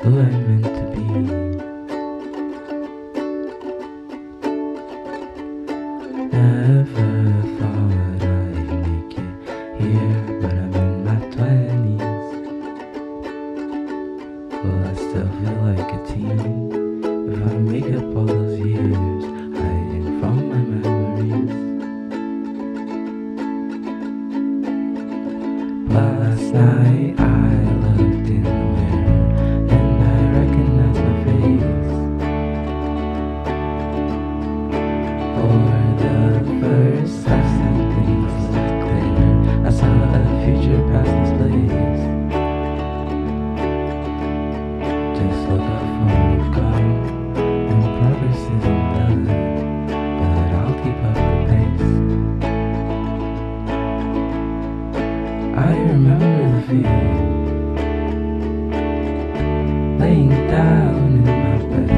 who I meant to be. Never thought I'd make it here, but I'm in my 20s. Will I still feel like a teen if I make up all those years hiding from my memories? Last night I looked in the mirror and I recognized my face. For the first time things looked clear, I saw a future past this place. Just look how far we've come, and progress isn't done, but I'll keep up the pace. I remember the feeling, laying down in my bed,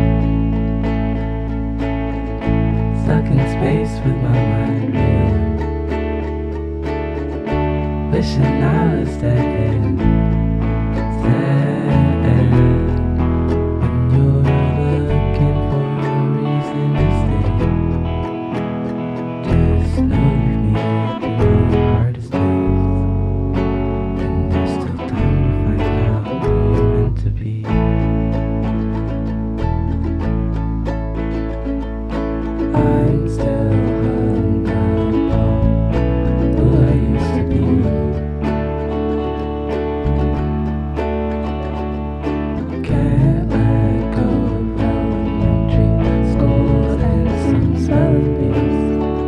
stuck in space with my mind reeling, wishing I was dead. When you're looking for a reason to stay, just know you've made it through the hardest days. There's still time to find out who you're meant to be. I'm still hung up on who I used to be. Can't let go of elementary school and some spelling bees.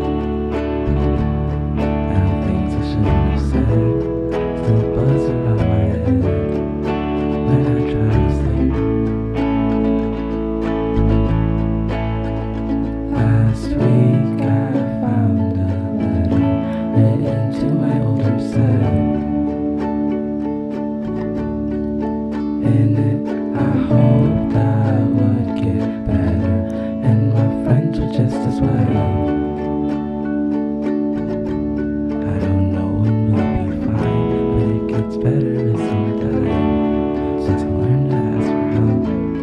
Now things I shouldn't have said still buzz around my head when I try to sleep. Last week I found a letter written to my older self. In it I hoped I would get better and my friends would just as well. I don't know when we'll be fine, but it gets better as some time, since I learned to ask for help.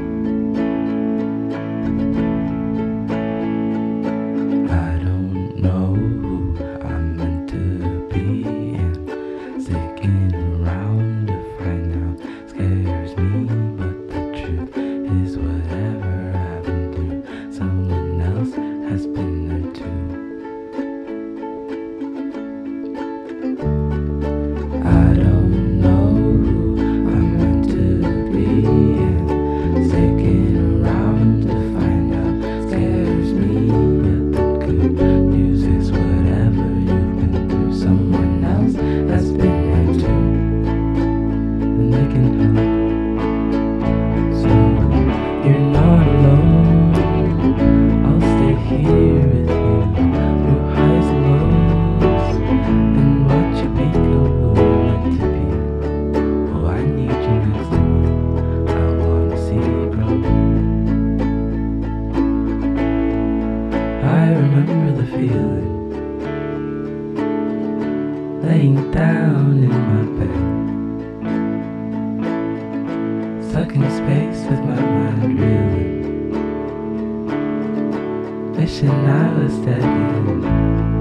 I don't know who I'm meant to be, and sticking around to find out scares me, but the truth is whatever I've been through, someone else has been there too. I don't know who I'm meant to be, and sticking around to find out scares me, but the good news is whatever you've been through, someone else has been there too, and they can help. So you're not alone, I'll stay here with you through highs and lows, and watch you become who you're meant to be. Oh, I need you next to me, I wanna see you grow. I remember the feeling, laying down in my bed, stuck in space with my mind reeling, wishing I was dead.